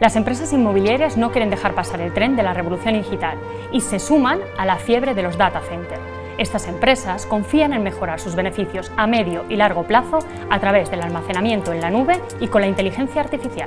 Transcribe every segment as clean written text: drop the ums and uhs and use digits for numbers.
Las empresas inmobiliarias no quieren dejar pasar el tren de la revolución digital y se suman a la fiebre de los data centers. Estas empresas confían en mejorar sus beneficios a medio y largo plazo a través del almacenamiento en la nube y con la inteligencia artificial.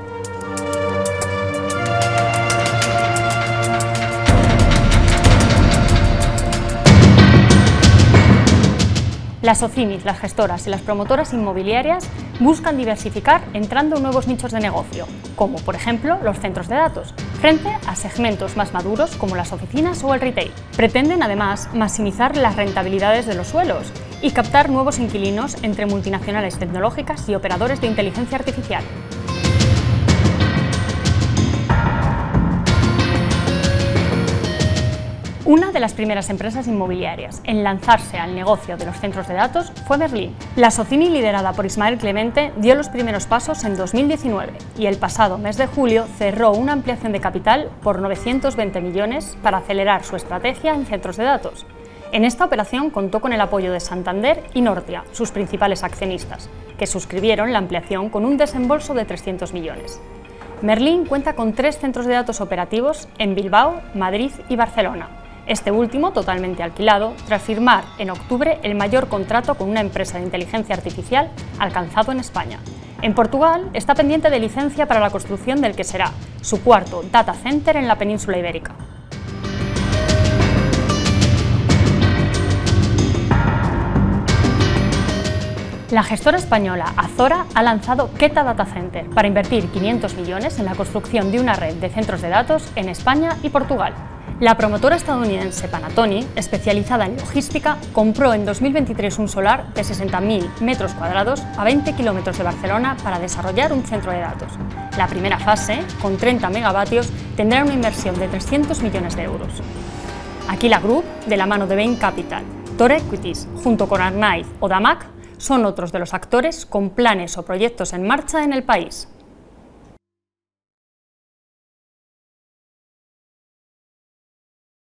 Las OCIMIs, las gestoras y las promotoras inmobiliarias buscan diversificar entrando en nuevos nichos de negocio, como por ejemplo los centros de datos, frente a segmentos más maduros como las oficinas o el retail. Pretenden además maximizar las rentabilidades de los suelos y captar nuevos inquilinos entre multinacionales tecnológicas y operadores de inteligencia artificial. Una de las primeras empresas inmobiliarias en lanzarse al negocio de los centros de datos fue Merlin. La Socimi, liderada por Ismael Clemente, dio los primeros pasos en 2019 y el pasado mes de julio cerró una ampliación de capital por 920 millones para acelerar su estrategia en centros de datos. En esta operación contó con el apoyo de Santander y Nortia, sus principales accionistas, que suscribieron la ampliación con un desembolso de 300 millones. Merlin cuenta con 3 centros de datos operativos en Bilbao, Madrid y Barcelona. Este último totalmente alquilado, tras firmar en octubre el mayor contrato con una empresa de inteligencia artificial alcanzado en España. En Portugal está pendiente de licencia para la construcción del que será su cuarto data center en la península ibérica. La gestora española Azora ha lanzado Queta Data Center para invertir 500 millones en la construcción de una red de centros de datos en España y Portugal. La promotora estadounidense Panattoni, especializada en logística, compró en 2023 un solar de 60.000 metros cuadrados a 20 kilómetros de Barcelona para desarrollar un centro de datos. La primera fase, con 30 megavatios, tendrá una inversión de 300 millones de euros. Aquila Group, de la mano de Bain Capital, Tor Equities, junto con Arnaiz o Damac, son otros de los actores con planes o proyectos en marcha en el país.